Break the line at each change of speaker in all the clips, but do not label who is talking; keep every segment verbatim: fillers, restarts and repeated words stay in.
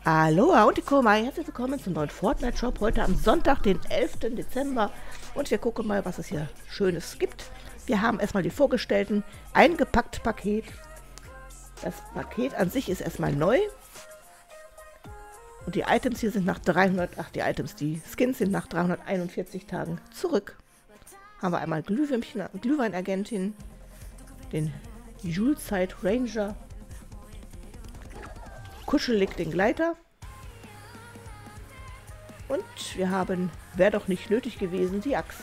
Aloha und die Komai, herzlich willkommen zum neuen Fortnite-Shop. Heute am Sonntag, den elften Dezember. Und wir gucken mal, was es hier Schönes gibt. Wir haben erstmal die vorgestellten eingepackt Paket. Das Paket an sich ist erstmal neu. Und die Items hier sind nach dreihundert, ach die Items, die Skins sind nach dreihunderteinundvierzig Tagen zurück. Haben wir einmal Glühwürmchen, Glühweinagentin, den Julezeit Ranger, Kuschelig den Gleiter und wir haben, wäre doch nicht nötig gewesen, die Axt.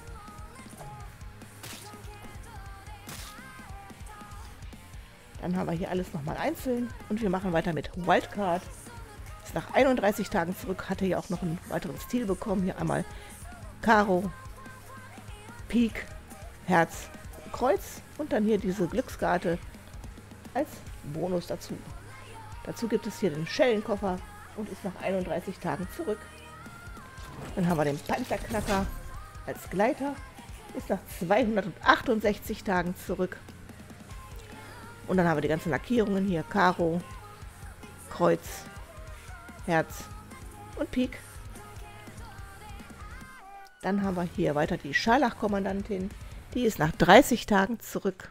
Dann haben wir hier alles nochmal einzeln und wir machen weiter mit Wildcard. Ist nach einunddreißig Tagen zurück, hatte ja auch noch einen weiteren Stil bekommen. Hier einmal Karo, Pik, Herz, Kreuz und dann hier diese Glückskarte als Bonus dazu. Dazu gibt es hier den Schellenkoffer und ist nach einunddreißig Tagen zurück. Dann haben wir den Panzerknacker als Gleiter, ist nach zweihundertachtundsechzig Tagen zurück. Und dann haben wir die ganzen Lackierungen hier, Karo, Kreuz, Herz und Pik. Dann haben wir hier weiter die Scharlachkommandantin, die ist nach dreißig Tagen zurück.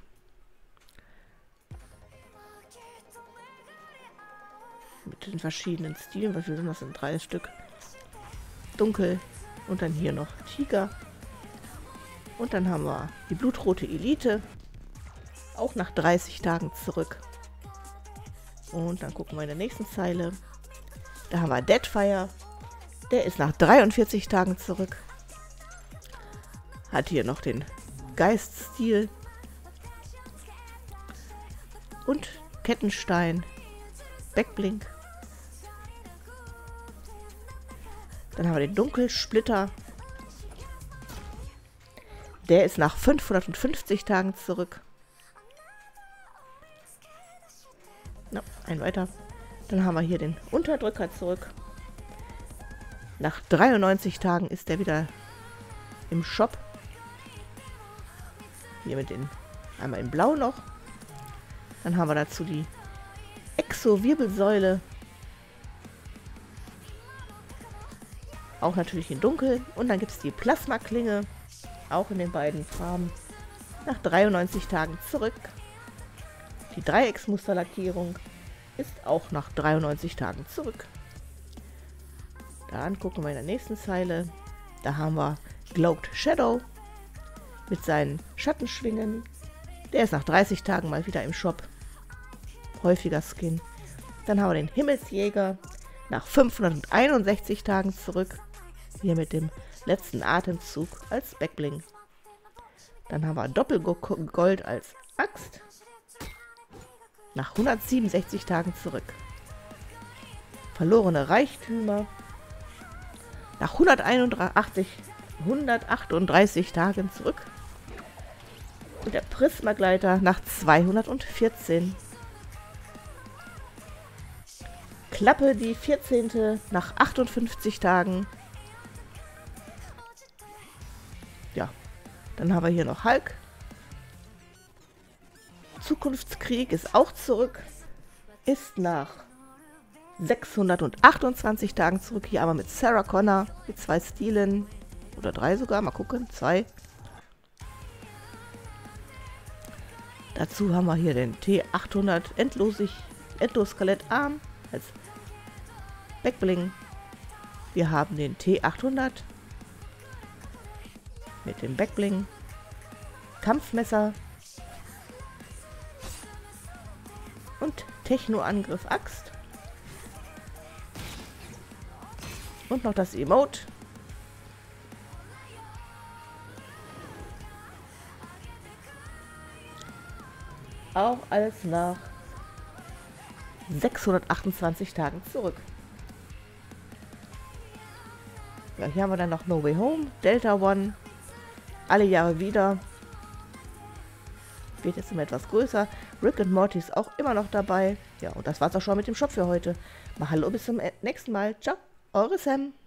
Mit den verschiedenen Stilen, wie viel sind das? Sind drei Stück. Dunkel und dann hier noch Tiger. Und dann haben wir die blutrote Elite, auch nach dreißig Tagen zurück. Und dann gucken wir in der nächsten Zeile. Da haben wir Deadfire, der ist nach dreiundvierzig Tagen zurück. Hat hier noch den Geiststil und Kettenstein, Backblink. Dann haben wir den Dunkelsplitter. Der ist nach fünfhundertfünfzig Tagen zurück. No, ein weiter. Dann haben wir hier den Unterdrücker zurück. Nach dreiundneunzig Tagen ist der wieder im Shop. Hier mit den, einmal in Blau noch. Dann haben wir dazu die Exo-Wirbelsäule. Auch natürlich in Dunkel. Und dann gibt es die Plasmaklinge. Auch in den beiden Farben. Nach dreiundneunzig Tagen zurück. Die Dreiecksmusterlackierung ist auch nach dreiundneunzig Tagen zurück. Dann gucken wir in der nächsten Zeile. Da haben wir Glowed Shadow mit seinen Schattenschwingen. Der ist nach dreißig Tagen mal wieder im Shop. Häufiger Skin. Dann haben wir den Himmelsjäger nach fünfhunderteinundsechzig Tagen zurück. Hier mit dem letzten Atemzug als Backbling. Dann haben wir Doppelgold als Axt. Nach hundertsiebenundsechzig Tagen zurück. Verlorene Reichtümer. Nach hunderteinundachtzig, hundertachtunddreißig Tagen zurück. Und der Prismagleiter nach zweihundertvierzehn. Klappe die vierzehnte nach achtundfünfzig Tagen. Ja, dann haben wir hier noch Hulk. Zukunftskrieg ist auch zurück. Ist nach sechshundertachtundzwanzig Tagen zurück. Hier aber mit Sarah Connor. Mit zwei Stilen. Oder drei sogar. Mal gucken. Zwei. Dazu haben wir hier den T achthundert Endlosig, Endlosskelettarm als Backbling. Wir haben den T achthundert mit dem Backbling. Kampfmesser. Und Techno-Angriff Axt. Und noch das Emote. Auch alles nach sechshundertachtundzwanzig Tagen zurück. Ja, hier haben wir dann noch No Way Home, Delta One. Alle Jahre wieder. Wird jetzt immer etwas größer. Rick and Morty ist auch immer noch dabei. Ja, und das war's auch schon mit dem Shop für heute. Mal hallo, bis zum nächsten Mal. Ciao, eure Sam.